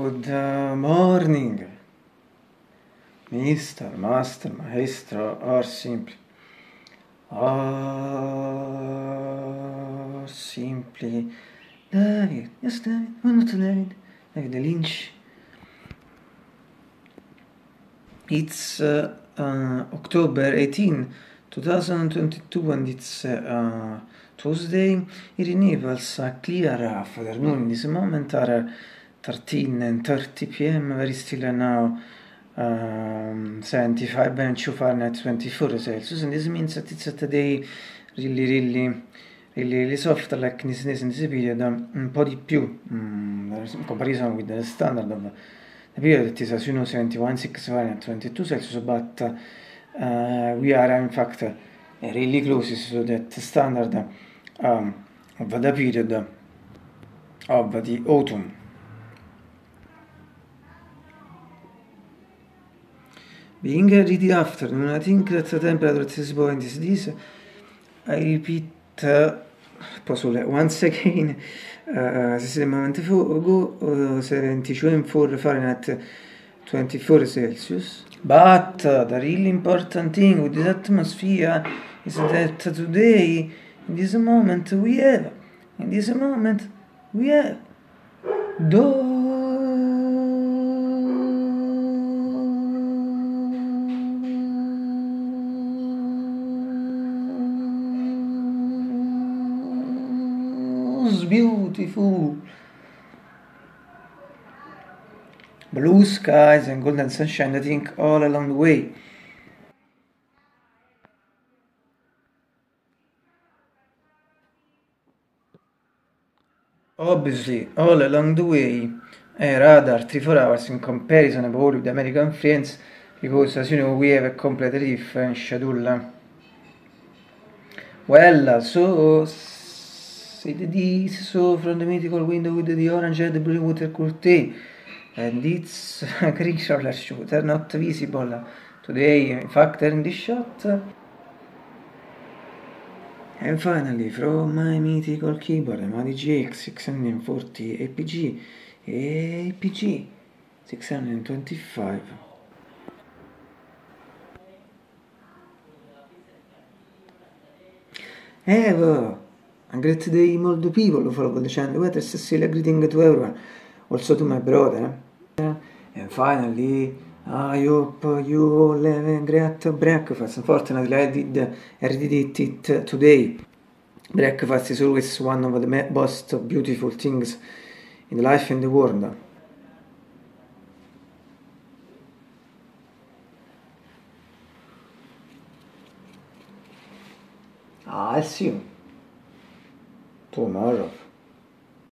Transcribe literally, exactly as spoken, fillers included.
Good uh, morning, Mister, Master, Maestro, or simply, or simply, David, yes David, why not David, David Lynch. It's uh, uh, October eighteenth, twenty twenty-two, and it's uh, Tuesday. It enables a clear afternoon. In this moment are thirteen and thirty p m Very still now. Um, seventy-five and two Fahrenheit, twenty-four Celsius, and this means that it's a day really, really, really, really soft, like in this, in this period, um, un po' di più, um, in comparison with the standard of the period that is, as you know, seventy-one, six Fahrenheit, twenty-two Celsius, but uh, we are in fact uh, really close to that standard um, of the period of the autumn. Being early the afternoon, I think that the temperature at this point is this. I repeat uh, once again, uh, this is a moment ago, uh, seventy-two and four Fahrenheit, twenty-four Celsius. But uh, the really important thing with this atmosphere is that today, in this moment, we have, in this moment, we have those beautiful blue skies and golden sunshine, I think, all along the way. Obviously, all along the way, a radar twenty-four hours in comparison about with the American friends, because as you know, we have a completely different schedule. Well, so say this, so from the mythical window with the orange and the blue water curtain, and it's a green roller shooter not visible today, in fact, in this shot. And finally, from my mythical keyboard, my D G X six forty A P G, A P G six twenty-five. Have a great day, all the people who follow the channel. What a Cecilia greeting to everyone, also to my brother. And finally, I hope you all have a great breakfast. Unfortunately, I did, I did it today. Breakfast is always one of the most beautiful things in life and the world. I'll see you tomorrow.